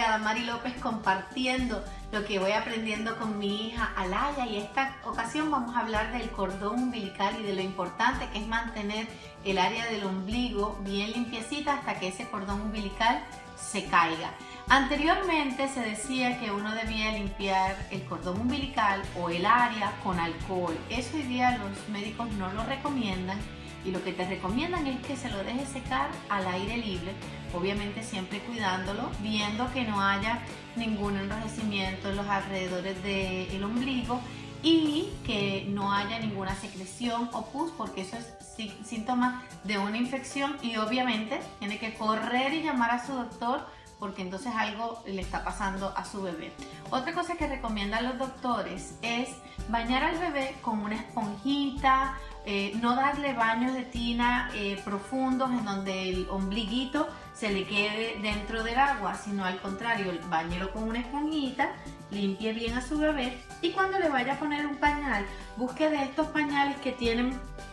amiga Damari López compartiendo lo que voy aprendiendo con mi hija Alaya, y esta ocasión vamos a hablar del cordón umbilical y de lo importante que es mantener el área del ombligo bien limpiecita hasta que ese cordón umbilical se caiga. Anteriormente se decía que uno debía limpiar el cordón umbilical o el área con alcohol. Eso hoy día los médicos no lo recomiendan, y lo que te recomiendan es que se lo dejes secar al aire libre, obviamente siempre cuidándolo, viendo que no haya ningún enrojecimiento en los alrededores del ombligo y que no haya ninguna secreción o pus, porque eso es síntoma de una infección, y obviamente tiene que correr y llamar a su doctor porque entonces algo le está pasando a su bebé. Otra cosa que recomiendan los doctores es bañar al bebé con una esponjita, no darle baños de tina profundos en donde el ombliguito se le quede dentro del agua, sino al contrario, bañero con una esponjita, limpie bien a su bebé, y cuando le vaya a poner un pañal, busque de estos pañales que tienen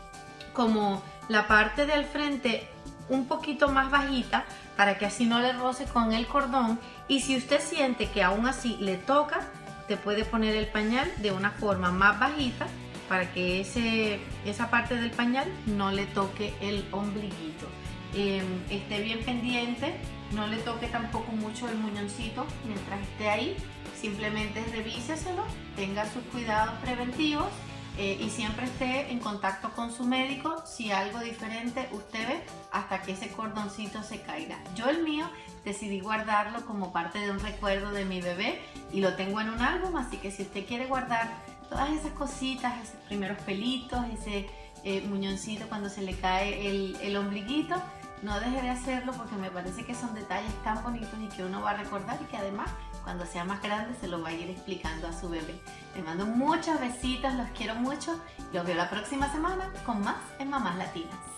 como la parte del frente un poquito más bajita, para que así no le roce con el cordón, y si usted siente que aún así le toca, te puede poner el pañal de una forma más bajita para que esa parte del pañal no le toque el ombliguito. Esté bien pendiente, no le toque tampoco mucho el muñoncito mientras esté ahí, simplemente revíseselo, tenga sus cuidados preventivos y siempre esté en contacto con su médico si algo diferente usted ve, hasta que ese cordoncito se caiga. Yo el mío decidí guardarlo como parte de un recuerdo de mi bebé y lo tengo en un álbum, así que si usted quiere guardar todas esas cositas, esos primeros pelitos, ese muñoncito cuando se le cae el ombliguito, no deje de hacerlo, porque me parece que son detalles tan bonitos y que uno va a recordar, y que además cuando sea más grande se lo va a ir explicando a su bebé. Les mando muchos besitos, los quiero mucho y los veo la próxima semana con más en Mamás Latinas.